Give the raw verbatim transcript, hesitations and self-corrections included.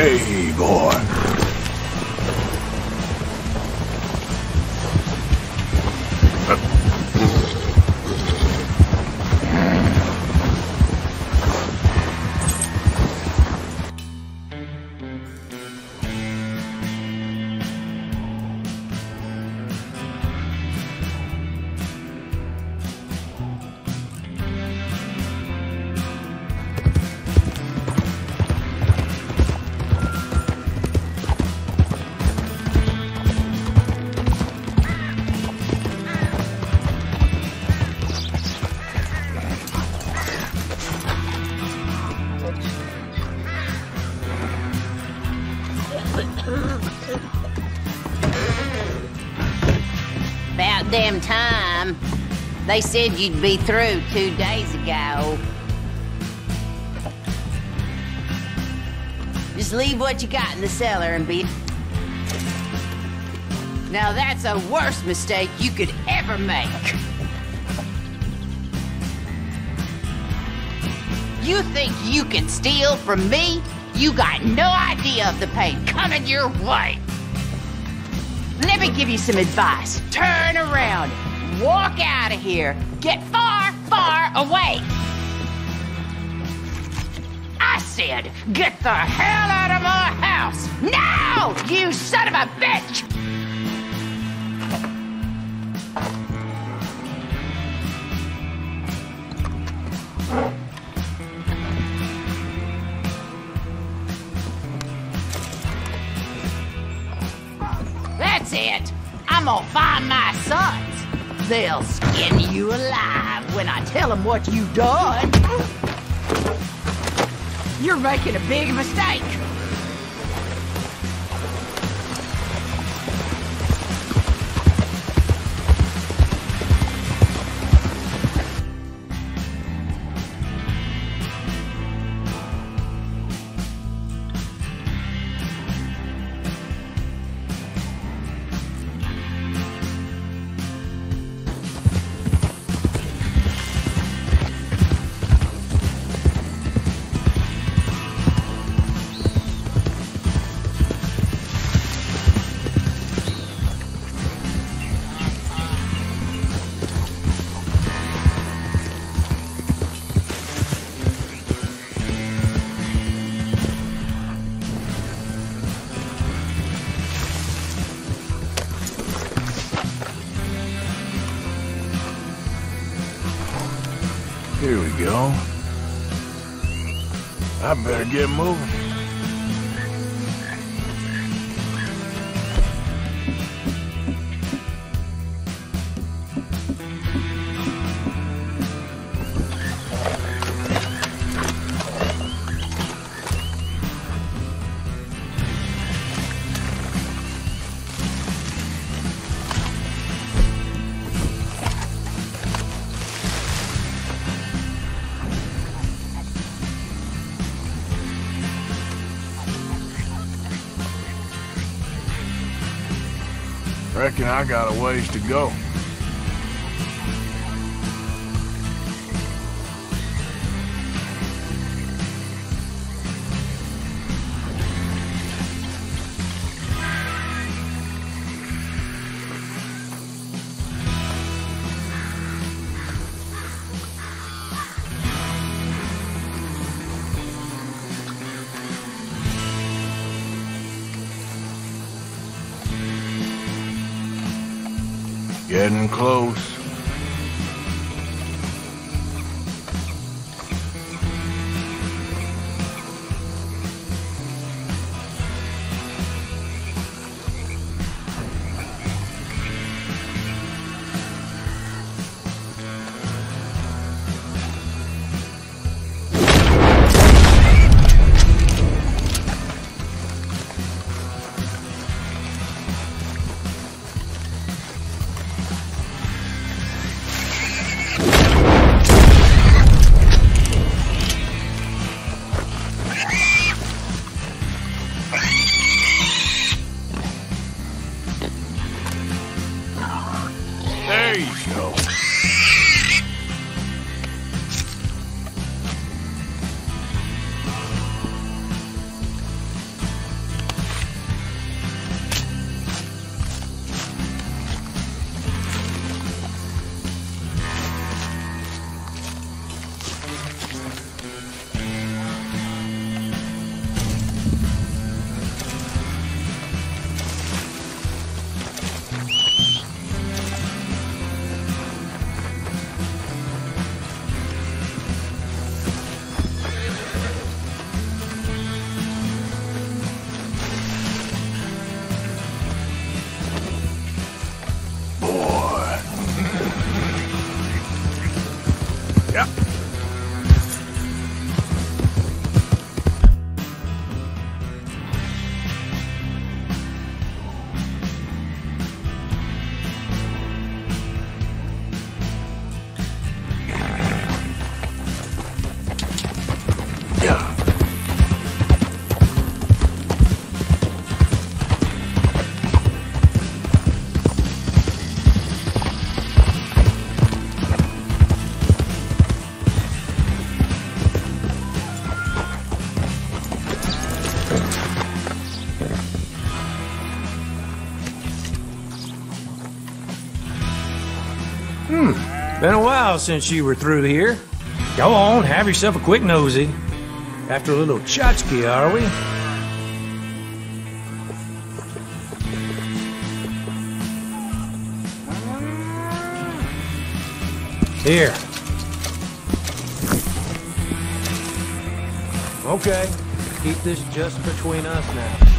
Hey, boy. About damn time. They said you'd be through two days ago. Just leave what you got in the cellar and be... Now that's a worse mistake you could ever make. You think you can steal from me? You got no idea of the pain coming your way. Let me give you some advice. Turn around. Walk out of here. Get far, far away. I said, get the hell out of my house. Now, you son of a bitch! That's it. I'm gonna find my sons. They'll skin you alive when I tell them what you've done. You're making a big mistake. Here we go. I better get moving. Reckon I got a ways to go. Getting close. Yep. Been a while since you were through here. Go on, have yourself a quick nosy. After a little tchotchke, are we? Here. Okay, keep this just between us now.